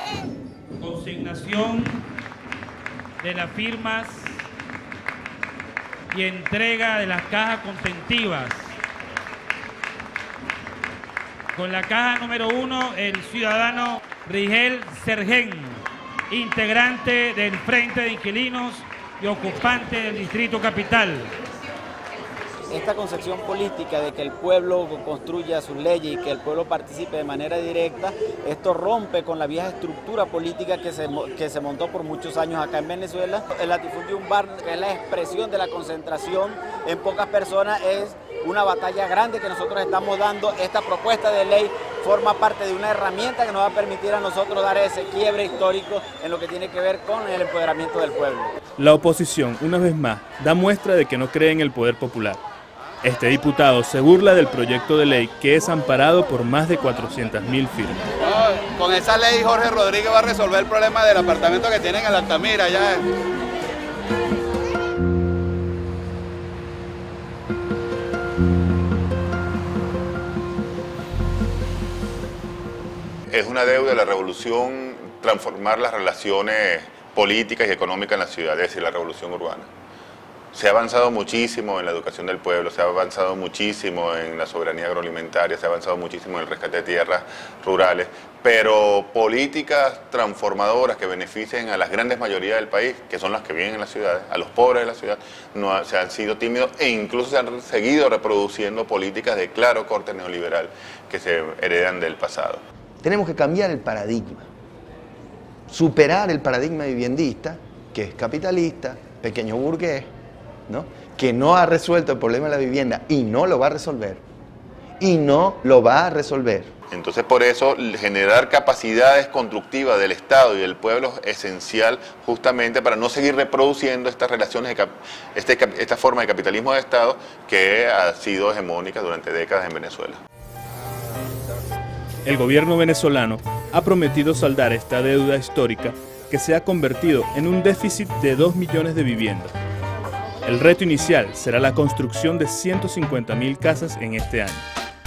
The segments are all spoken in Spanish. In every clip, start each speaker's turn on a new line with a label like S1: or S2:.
S1: Consignación de las firmas y entrega de las cajas contentivas. Con la caja número 1, el ciudadano Rigel Sergen, integrante del Frente de Inquilinos y ocupante del Distrito Capital.
S2: Esta concepción política de que el pueblo construya sus leyes y que el pueblo participe de manera directa, esto rompe con la vieja estructura política que se montó por muchos años acá en Venezuela. El latifundium bar, que es la expresión de la concentración en pocas personas, es una batalla grande que nosotros estamos dando. Esta propuesta de ley forma parte de una herramienta que nos va a permitir a nosotros dar ese quiebre histórico en lo que tiene que ver con el empoderamiento del pueblo.
S3: La oposición, una vez más, da muestra de que no cree en el poder popular. Este diputado se burla del proyecto de ley que es amparado por más de 400.000 firmas.
S4: Con esa ley Jorge Rodríguez va a resolver el problema del apartamento que tienen en Altamira. Ya.
S5: Es una deuda de la revolución transformar las relaciones políticas y económicas en la ciudad, es decir, la revolución urbana. Se ha avanzado muchísimo en la educación del pueblo, se ha avanzado muchísimo en la soberanía agroalimentaria, se ha avanzado muchísimo en el rescate de tierras rurales, pero políticas transformadoras que beneficien a las grandes mayorías del país, que son las que viven en las ciudades, a los pobres de la ciudad, se han sido tímidos e incluso se han seguido reproduciendo políticas de claro corte neoliberal que se heredan del pasado.
S6: Tenemos que cambiar el paradigma, superar el paradigma viviendista, que es capitalista, pequeño burgués, ¿no? Que no ha resuelto el problema de la vivienda y no lo va a resolver.
S5: Entonces, por eso, generar capacidades constructivas del Estado y del pueblo es esencial justamente para no seguir reproduciendo estas relaciones, esta forma de capitalismo de Estado que ha sido hegemónica durante décadas en Venezuela.
S3: El gobierno venezolano ha prometido saldar esta deuda histórica que se ha convertido en un déficit de 2 millones de viviendas. El reto inicial será la construcción de 150.000 casas en este año.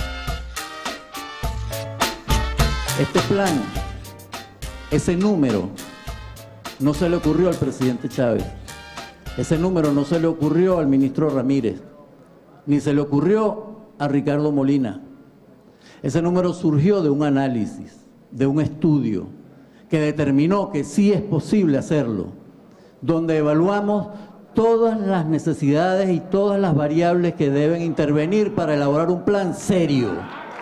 S7: Este plan, ese número, no se le ocurrió al presidente Chávez. Ese número no se le ocurrió al ministro Ramírez, ni se le ocurrió a Ricardo Molina. Ese número surgió de un análisis, de un estudio, que determinó que sí es posible hacerlo, donde evaluamos todas las necesidades y todas las variables que deben intervenir para elaborar un plan serio.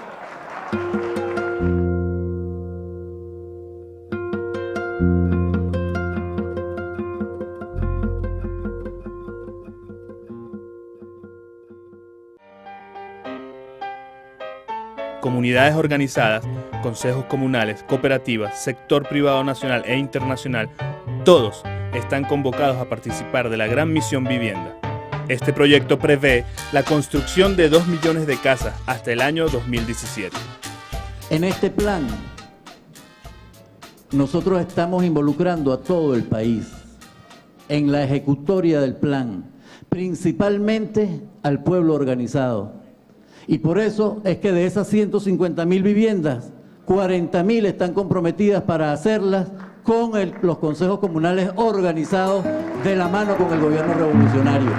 S3: Comunidades organizadas, consejos comunales, cooperativas, sector privado nacional e internacional, todos están convocados a participar de la Gran Misión Vivienda. Este proyecto prevé la construcción de 2 millones de casas hasta el año 2017.
S7: En este plan, nosotros estamos involucrando a todo el país en la ejecutoria del plan, principalmente al pueblo organizado. Y por eso es que de esas 150.000 viviendas, 40.000 están comprometidas para hacerlas con los consejos comunales organizados de la mano con el gobierno revolucionario.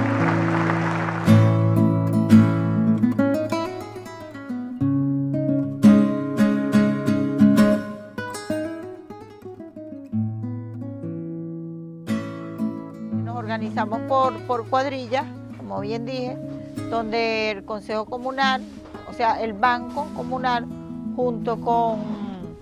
S8: Nos organizamos por cuadrillas, como bien dije, donde el Consejo Comunal, o sea, el Banco Comunal, junto con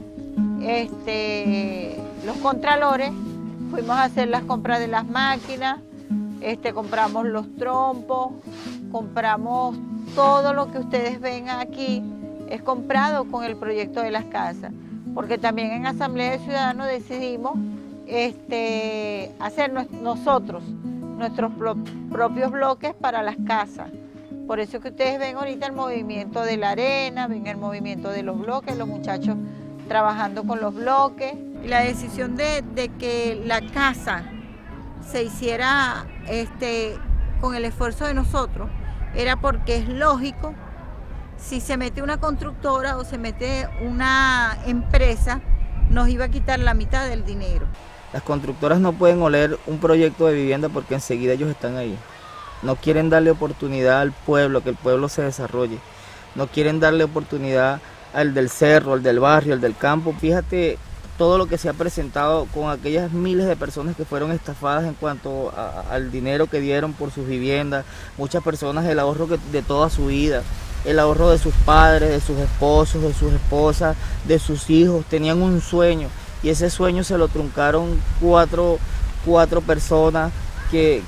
S8: los contralores, fuimos a hacer las compras de las máquinas, compramos los trompos, compramos todo lo que ustedes ven aquí, es comprado con el proyecto de las casas, porque también en Asamblea de Ciudadanos decidimos hacer nosotros nuestros propios bloques para las casas. Por eso que ustedes ven ahorita el movimiento de la arena, ven el movimiento de los bloques, los muchachos trabajando con los bloques. Y la decisión de que la casa se hiciera con el esfuerzo de nosotros era porque es lógico, si se mete una constructora o se mete una empresa, nos iba a quitar la mitad del dinero.
S9: Las constructoras no pueden oler un proyecto de vivienda porque enseguida ellos están ahí. No quieren darle oportunidad al pueblo, que el pueblo se desarrolle. No quieren darle oportunidad al del cerro, al del barrio, al del campo. Fíjate todo lo que se ha presentado con aquellas miles de personas que fueron estafadas en cuanto al dinero que dieron por sus viviendas. Muchas personas el ahorro de toda su vida, el ahorro de sus padres, de sus esposos, de sus esposas, de sus hijos. Tenían un sueño y ese sueño se lo truncaron cuatro personas que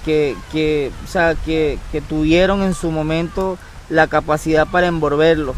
S9: tuvieron en su momento la capacidad para envolverlo.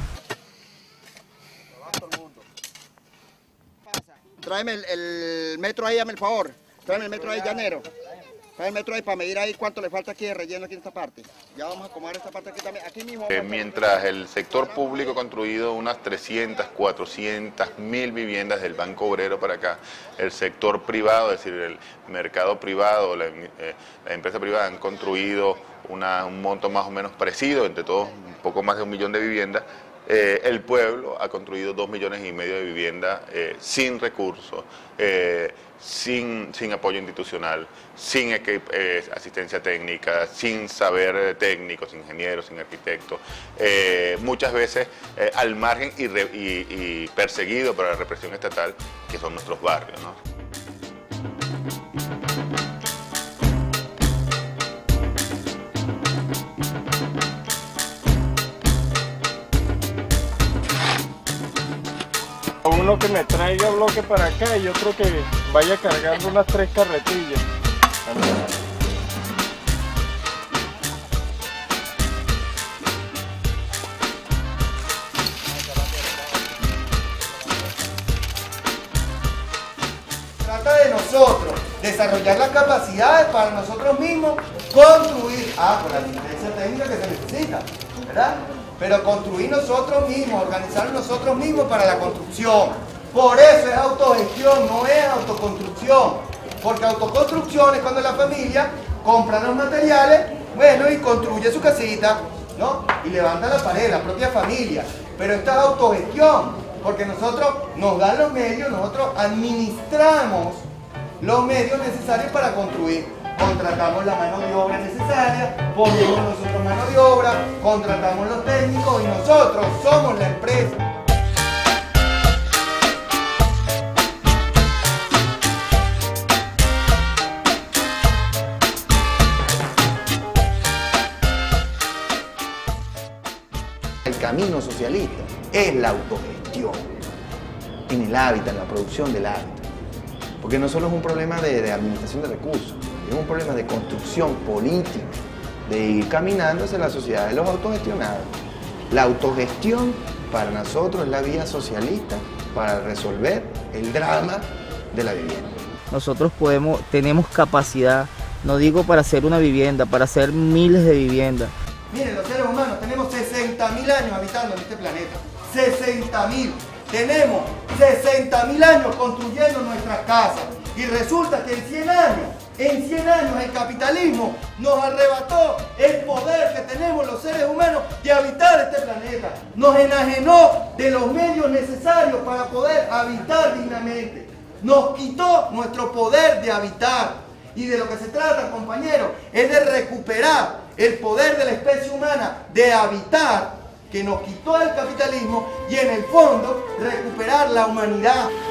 S10: Tráeme el metro ahí, hazme el favor. Tráeme el metro ahí, llanero. Tráeme el metro ahí para medir ahí cuánto le falta aquí de relleno aquí en esta parte. Ya vamos a acomodar esta parte aquí también. Aquí mismo.
S5: Mientras el sector público ha construido unas 300, 400 mil viviendas del Banco Obrero para acá, el sector privado, es decir, el mercado privado, la empresa privada han construido un monto más o menos parecido, entre todos un poco más de 1 millón de viviendas. El pueblo ha construido 2,5 millones de viviendas sin recursos, sin apoyo institucional, sin asistencia técnica, sin saber técnico, sin ingenieros, sin arquitectos, muchas veces al margen y perseguido por la represión estatal, que son nuestros barrios, ¿no?
S11: Uno que me traiga bloque para acá y otro que vaya cargando unas 3 carretillas.
S10: Trata de nosotros desarrollar las capacidades para nosotros mismos construir, con la asistencia técnica que se necesita, ¿verdad? Pero construir nosotros mismos, organizar nosotros mismos para la construcción. Por eso es autogestión, no es autoconstrucción. Porque autoconstrucción es cuando la familia compra los materiales, y construye su casita, ¿no? Y levanta la pared, la propia familia. Pero esta es autogestión, porque nosotros nos dan los medios, nosotros administramos los medios necesarios para construir. Contratamos la mano de obra necesaria, ponemos nosotros mano de obra, contratamos los técnicos y nosotros somos la empresa.
S6: El camino socialista es la autogestión en el hábitat, en la producción del hábitat. Porque no solo es un problema de administración de recursos, es un problema de construcción política, de ir caminando hacia la sociedad de los autogestionados. La autogestión para nosotros es la vía socialista para resolver el drama de la vivienda.
S9: Nosotros tenemos capacidad, no digo para hacer una vivienda, para hacer miles de viviendas.
S10: Miren, los seres humanos tenemos 60.000 años habitando en este planeta. 60.000. Tenemos 60.000 años construyendo nuestras casas. Y resulta que en 100 años el capitalismo nos arrebató el poder que tenemos los seres humanos de habitar este planeta. Nos enajenó de los medios necesarios para poder habitar dignamente. Nos quitó nuestro poder de habitar. Y de lo que se trata, compañeros, es de recuperar el poder de la especie humana de habitar, que nos quitó el capitalismo, y en el fondo recuperar la humanidad.